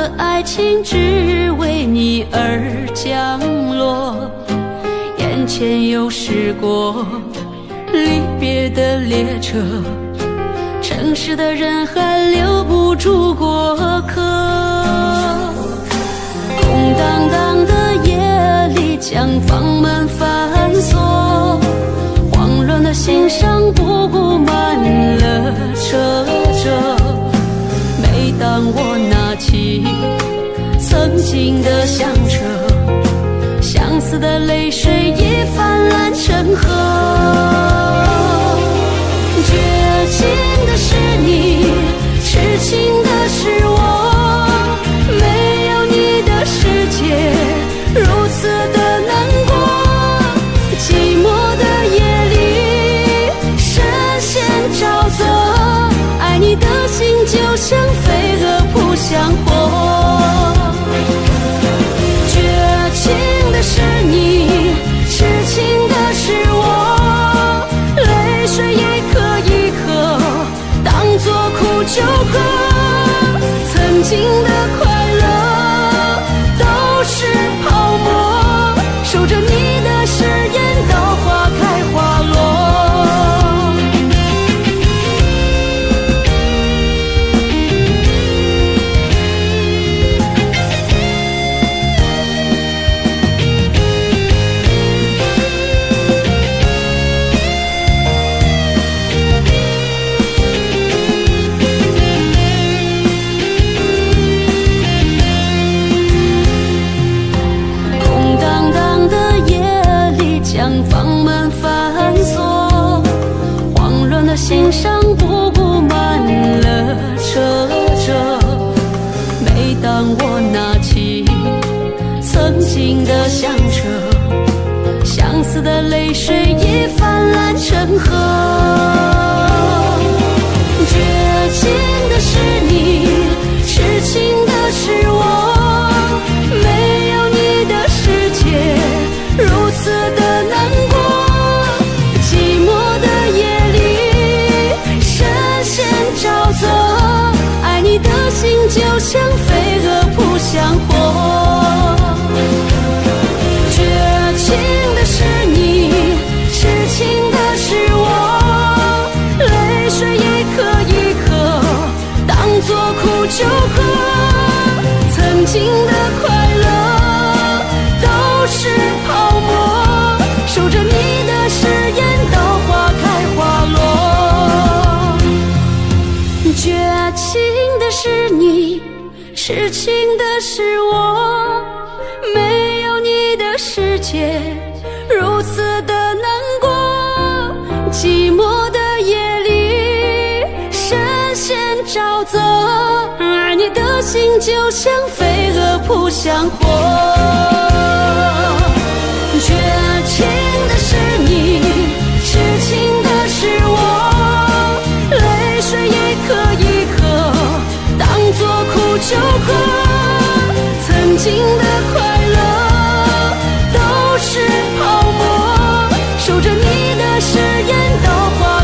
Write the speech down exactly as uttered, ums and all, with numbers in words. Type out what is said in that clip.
的爱情只为你而降落，眼前有驶过离别的列车，城市的人海留不住过客。空荡荡的夜里，将房门反锁，慌乱的心上不顾满了车辙。每当我拿起曾经的香车，相思的泪水已泛滥成河。绝情的是你，痴情的是我，没有你的世界如此的难过。寂寞的夜里，深陷沼泽，爱你的心就像飞蛾扑向火。绝情的是你，痴情的是我，泪水一颗一颗当作苦酒喝。曾经的快乐都是泡沫，守着你的誓言到花开花落。心上不顾满了车辙，每当我拿起曾经的香车，相思的泪水已泛滥成河。绝情的是你，痴情的是我，没有你的世界如此的难过。寂寞的夜里，沼泽，爱你的心就像飞蛾扑向火。绝情的是你，痴情的是我，泪水一颗一颗当作苦酒喝。曾经的快乐都是泡沫，守着你的誓言到花开花落。绝情的是你，痴情的是我，没有你的世界如此的难过。寂寞的夜里，深陷沼泽，爱你的心就像飞蛾扑向火。绝情的是你，痴情的是我，泪水一颗一颗当作苦酒喝。曾经的快乐都是泡沫，守着你的誓言到花